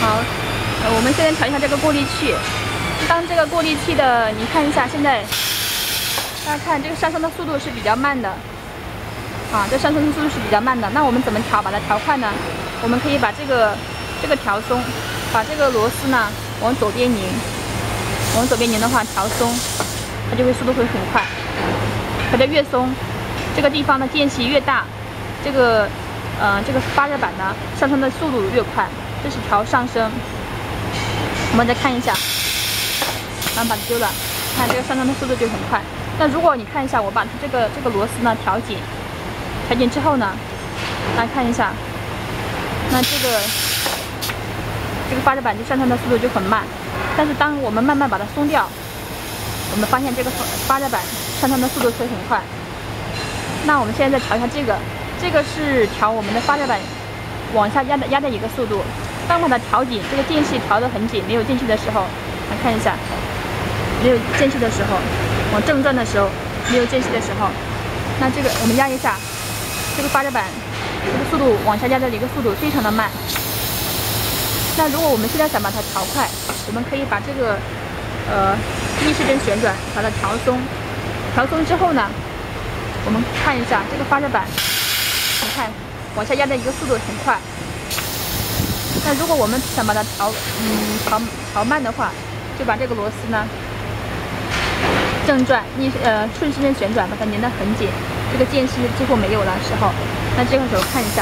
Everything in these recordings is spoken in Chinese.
好，我们现在调一下这个过滤器。当这个过滤器的，你看一下，现在大家看这个上升的速度是比较慢的，啊，这上升的速度是比较慢的。那我们怎么调，把它调快呢？我们可以把这个调松，把这个螺丝呢往左边拧，往左边拧的话调松，它就会速度会很快。它越松，这个地方的间隙越大，这个发热板呢上升的速度越快。这是调上升。我们再看一下，然后把它丢了，看这个上升的速度就很快。那如果你看一下，我把它这个螺丝呢调紧之后呢，来看一下，那这个发热板就上升的速度就很慢。但是当我们慢慢把它松掉，我们发现这个发热板上升的速度会很快。那我们现在再调一下这个是调我们的发热板往下压的一个速度。当把它调紧，这个间隙调得很紧，没有间隙的时候，来看一下，没有间隙的时候，往正转的时候，没有间隙的时候，那这个我们压一下，这个发热板这个速度往下压的一个速度非常的慢。那如果我们现在想把它调快，我们可以把这个逆时针旋转把它调松，调松之后呢，我们看一下这个发热板，你看往下压的一个速度很快。那如果我们想把它调慢的话，就把这个螺丝呢正转顺时针旋转，把它拧得很紧，这个间隙几乎没有了时候，那这个时候看一下，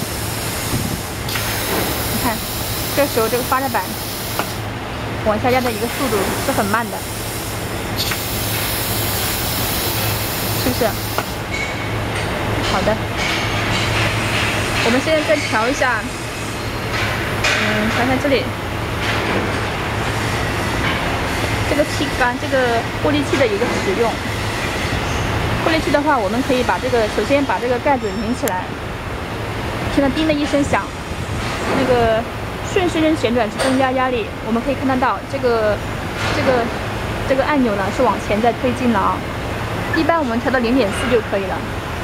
你看，这时候这个发热板往下压的一个速度是很慢的，是不是？好的，我们现在再调一下。调一下这里，这个气缸，这个过滤器的一个使用。过滤器的话，我们可以把首先把这个盖子拧起来，听到叮的一声响，那个顺时针旋转是增加压力。我们可以看得到这个按钮呢是往前在推进了啊。一般我们调到0.4就可以了。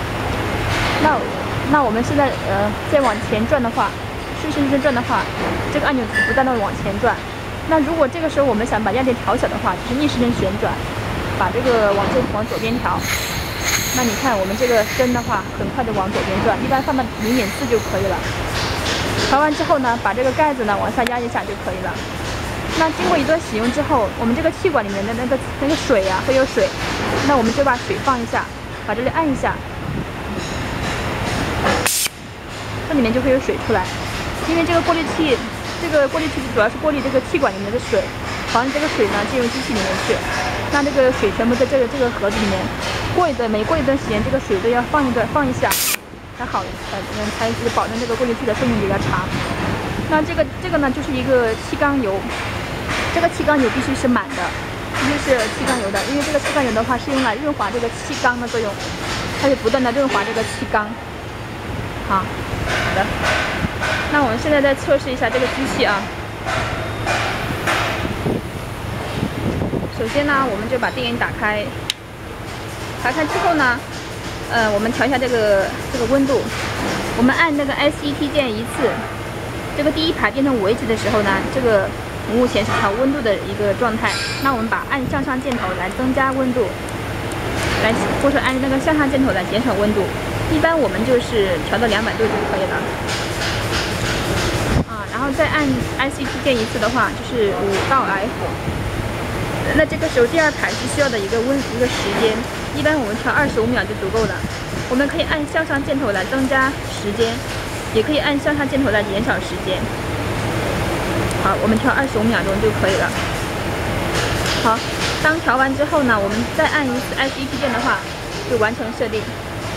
那我们现在再往前转的话。顺时针转的话，这个按钮不断的往前转。那如果这个时候我们想把压力调小的话，就是逆时针旋转，把这个往左边调。那你看我们这个针的话，很快的往左边转，一般放到0.4就可以了。调完之后呢，把这个盖子呢往下压一下就可以了。那经过一段使用之后，我们这个气管里面的那个水啊会有水，那我们就把水放一下，把这里按一下，这里面就会有水出来。因为这个过滤器主要是过滤这个气管里面的水，防止这个水呢进入机器里面去。那这个水全部在这个盒子里面，每过一段时间，这个水都要放一下，才好，才保证这个过滤器的寿命比较长。那这个呢就是一个气缸油，这个气缸油必须是满的，必须是气缸油的，因为这个气缸油的话是用来润滑这个气缸的作用，它是不断的润滑这个气缸。好的。那我们现在再测试一下这个机器啊。首先呢，我们就把电源打开，打开之后呢，我们调一下这个温度。我们按那个 SET 键一次，这个第一排变成5 H 的时候呢，这个屏幕显示调温度的一个状态。那我们按向上箭头来增加温度，或者按那个向上箭头来减少温度。一般我们就是调到200度就可以了。然后再按 ICT 键一次的话，就是5到 F。那这个时候第二排是需要的一个时间，一般我们调25秒就足够了。我们可以按向上箭头来增加时间，也可以按向上箭头来减少时间。好，我们调25秒钟就可以了。好，当调完之后呢，我们再按一次 ICT 键的话，就完成设定。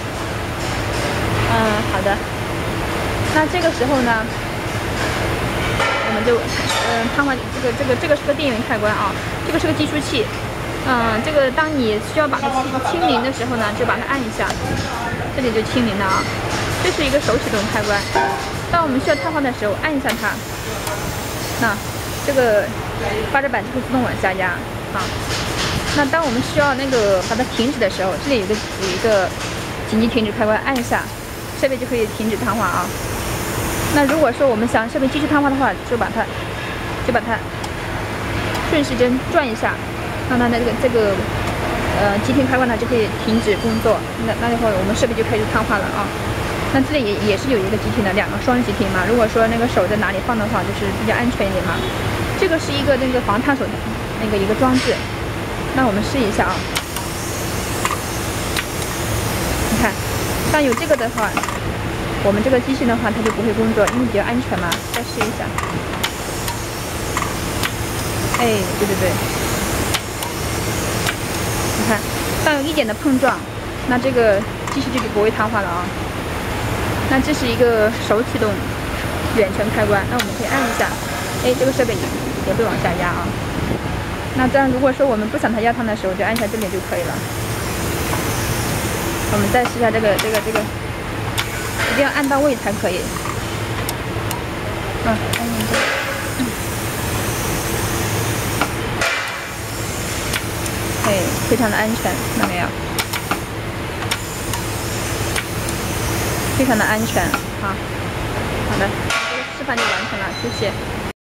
好的。那这个时候呢？我们就瘫痪这个是个电源开关啊，这个是个计数器。这个当你需要把它清零的时候呢，就把它按一下，这里就清零了啊。这是一个手启动开关。当我们需要瘫痪的时候，按一下它，那这个发热板就会自动往下压啊。那当我们需要把它停止的时候，这里有一个紧急停止开关，按一下，设备就可以停止瘫痪啊。那如果说我们想设备继续瘫痪的话，就把它就把它顺时针转一下，让它的这个急停开关呢就可以停止工作。那会儿我们设备就开始瘫痪了啊。那这里也是有一个急停的，两个双急停嘛。如果说那个手在哪里放的话，就是比较安全一点嘛。这个是一个那个防烫手的一个装置，那我们试一下啊。你看，像有这个的话，我们这个机器的话它就不会工作，因为比较安全嘛。再试一下。哎，对对对，你看，当有一点的碰撞，那这个机器就不会瘫痪了啊。那这是一个手启动远程开关，那我们可以按一下，哎，这个设备也会往下压啊。那这样如果说我们不想它压烫的时候，就按一下这边就可以了。我们再试一下这个，一定要按到位才可以。按一下。哎，非常的安全，看到没有？非常的安全，好的，这个示范就完成了，谢谢。